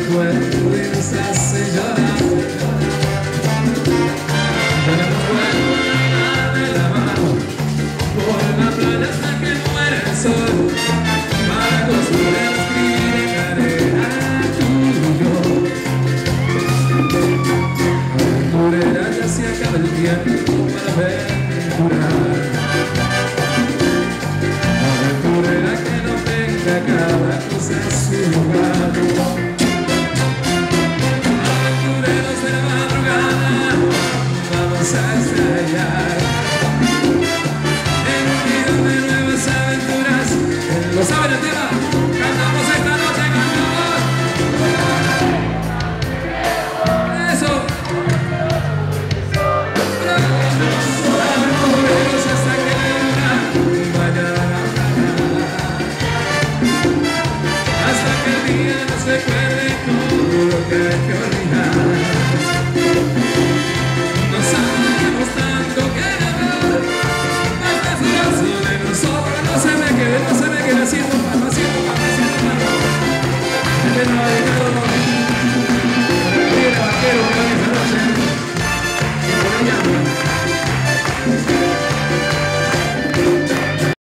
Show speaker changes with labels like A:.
A: recuerdo y nos hace llorar. Tenemos vuelto a de la mano por la playa hasta que muere el sol, para construir, escribir en arena tú y yo. Aventurera, ya se acaba el tiempo para aventurar. Aventurera, que no tenga cada cosa a su lugar. Aventureros de la madrugada, vamos a estrellar en un video de nuevas aventuras. ¿Lo saben el tema? Cantamos esta noche, cantamos. Eso. Aventureros hasta que la luna vaya a la mañana, hasta que el día nos recuerde todo lo que hay que olvidar. No sabemos tanto que hablar, más desgracia de nosotros. No se me quede haciendo palmas, haciendo palmas.